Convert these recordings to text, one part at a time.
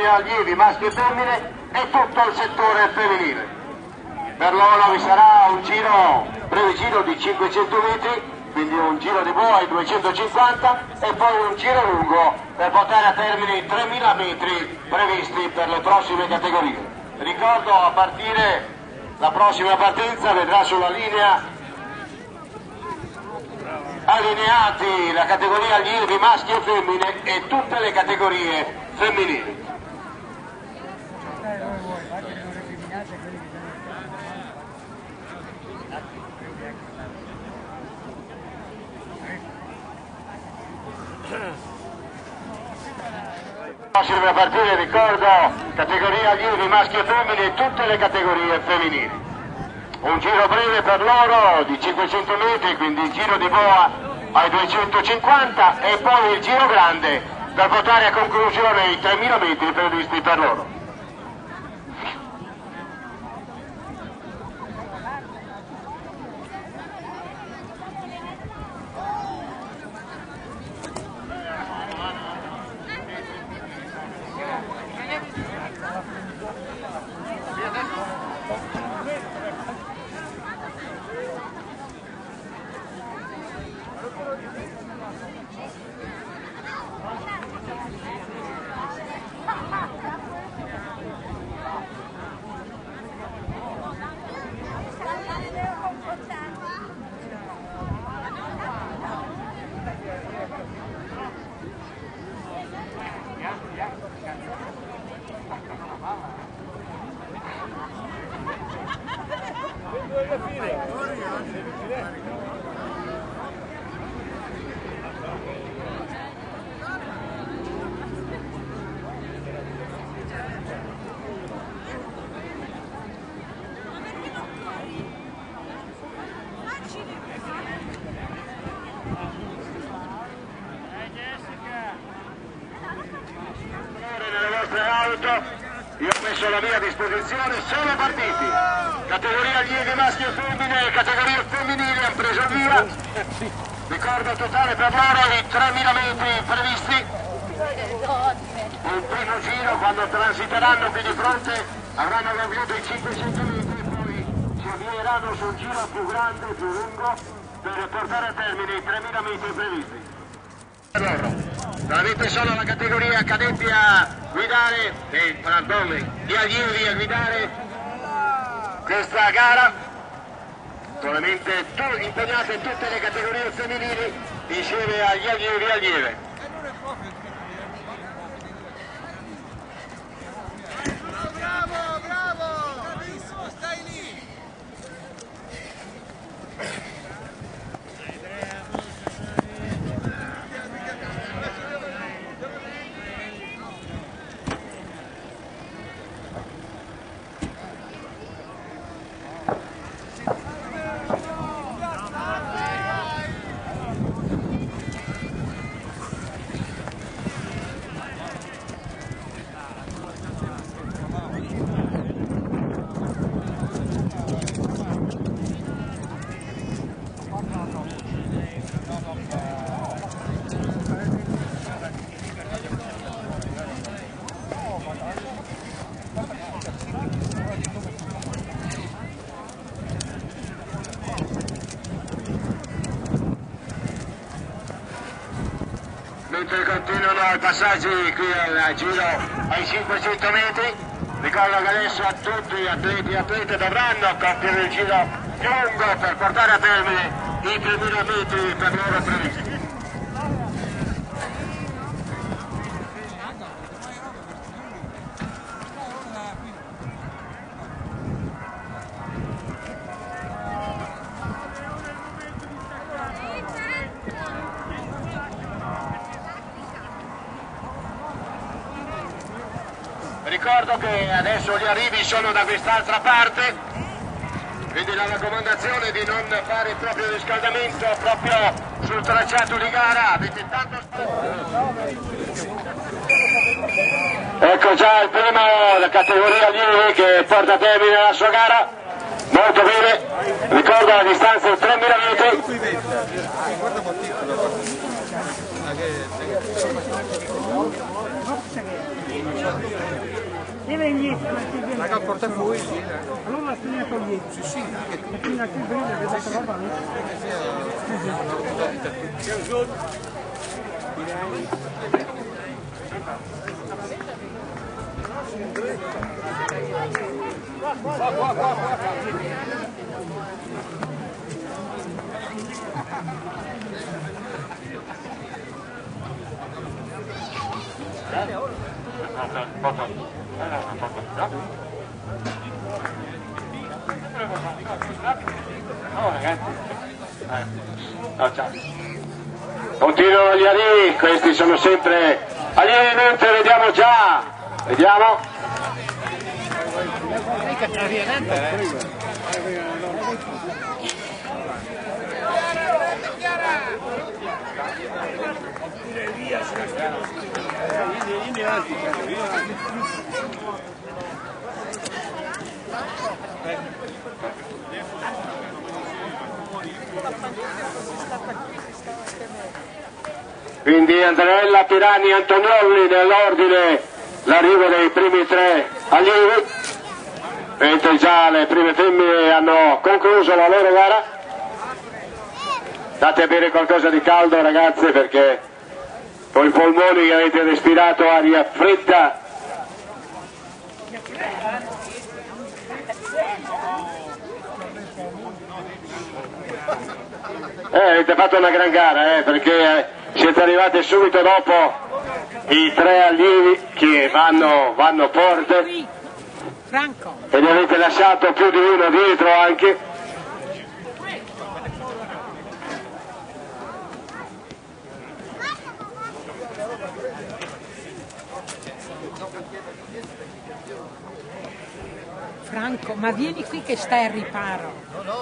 categoria allievi maschio e femmine e tutto il settore femminile. Per loro vi sarà un breve giro di 500 metri, quindi un giro di boa ai 250 e poi un giro lungo per portare a termine i 3000 metri previsti per le prossime categorie. Ricordo, a partire la prossima partenza vedrà sulla linea allineati la categoria allievi maschi e femmine e tutte le categorie femminili. Prossime a partire, ricordo, categoria allievi maschi e femmine e tutte le categorie femminili. Un giro breve per loro di 500 metri, quindi il giro di boa ai 250 e poi il giro grande per portare a conclusione i 3000 metri previsti per loro. Io ho messo la mia a disposizione, sono partiti. Categoria allievi maschi e femmine e categorie femminili hanno preso il via. Ricordo totale per loro i 3000 metri previsti. Il primo giro, quando transiteranno qui di fronte, avranno raggiunto i 500 metri e poi si avvieranno su un giro più grande, più lungo, per portare a termine i 3000 metri previsti. Solamente solo la categoria cadetti a guidare, gli allievi a guidare questa gara, solamente impegnate tutte le categorie femminili insieme agli allievi e allieve. Bravo, bravo, bravissimo, stai lì. Mentre continuano i passaggi qui al giro ai 500 metri, ricordo che adesso tutti gli atleti e atlete dovranno compiere il giro più lungo per portare a termine i 3000 metri per loro previsti. Ricordo che adesso gli arrivi sono da quest'altra parte, quindi la raccomandazione è di non fare il proprio riscaldamento proprio sul tracciato di gara. Avete tanto ecco già il primo, la categoria allievi che porta a termine la sua gara, molto bene, ricordo la distanza di 3000 metri. Raga, il portafoglio, sì. Allora la spina togli. Sì, sì, anche tu. La spina qui prima che questa roba lì. Continuano gli arrivi, questi sono sempre allievi, mentre vediamo già, vediamo. Quindi Andrella, Pirani, Antonioli nell'ordine l'arrivo dei primi tre allievi, mentre già le prime femmine hanno concluso la loro gara. Date a bere qualcosa di caldo ragazze, perché con i polmoni che avete respirato aria fredda. Avete fatto una gran gara, perché siete arrivati subito dopo i tre allievi che vanno forte e ne avete lasciato più di uno dietro anche. Franco, ma vieni qui che stai al riparo.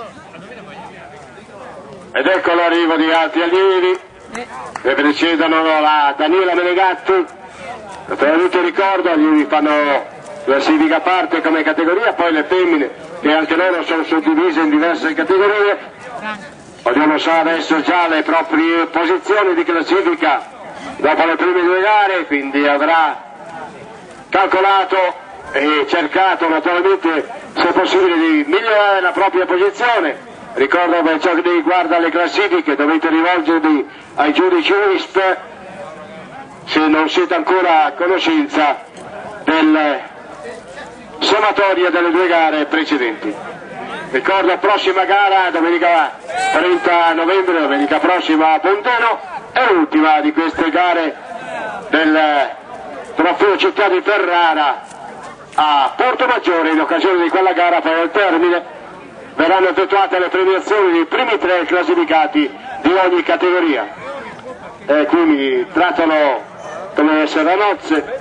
Ed ecco l'arrivo di altri allievi che precedono la Daniela Menegatti. Naturalmente ricordo, gli allievi fanno classifica a parte come categoria, poi le femmine che anche loro sono suddivise in diverse categorie. Ognuno sa adesso già le proprie posizioni di classifica dopo le prime due gare, quindi avrà calcolato e cercato naturalmente se possibile di migliorare la propria posizione. Ricordo per ciò che riguarda le classifiche dovete rivolgervi ai giudici WISP se non siete ancora a conoscenza del sommatoria delle due gare precedenti. Ricordo prossima gara domenica 30 novembre, domenica prossima a Ponteno, è l'ultima di queste gare del Trofeo Città di Ferrara a Portomaggiore. In occasione di quella gara poi al termine verranno effettuate le premiazioni dei primi tre classificati di ogni categoria. Qui mi trattano come essere a nozze.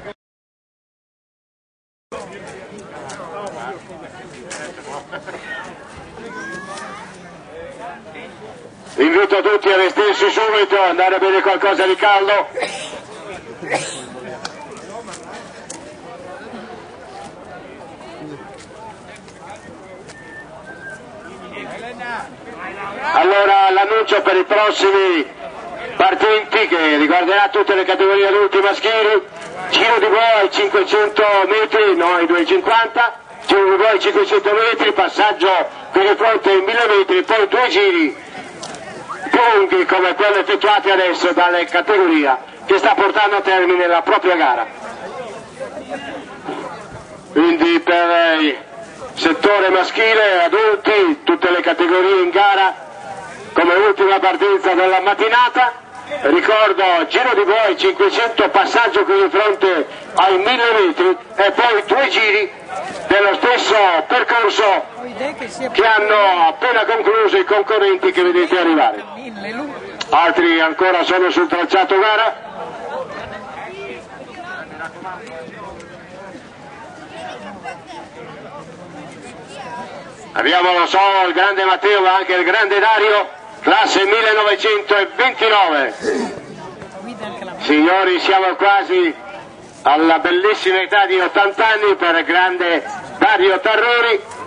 Invito tutti a vestirsi subito, andare a bere qualcosa di caldo. Allora l'annuncio per i prossimi partenti che riguarderà tutte le categorie adulti maschili: giro di boa ai 500 metri, no ai 250, giro di boa ai 500 metri, passaggio per il fronte ai 1000 metri, poi due giri più lunghi come quelli effettuati adesso dalle categorie che sta portando a termine la propria gara. Quindi per il settore maschile, adulti, tutte le categorie in gara come ultima partenza della mattinata. Ricordo giro di boa 500, passaggio con il fronte ai 1000 metri e poi due giri dello stesso percorso che hanno appena concluso i concorrenti che vedete arrivare. Altri ancora sono sul tracciato gara. Abbiamo, lo so, il grande Matteo ma anche il grande Dario, classe 1929. Signori, siamo quasi alla bellissima età di 80 anni per il grande Dario Tarrori.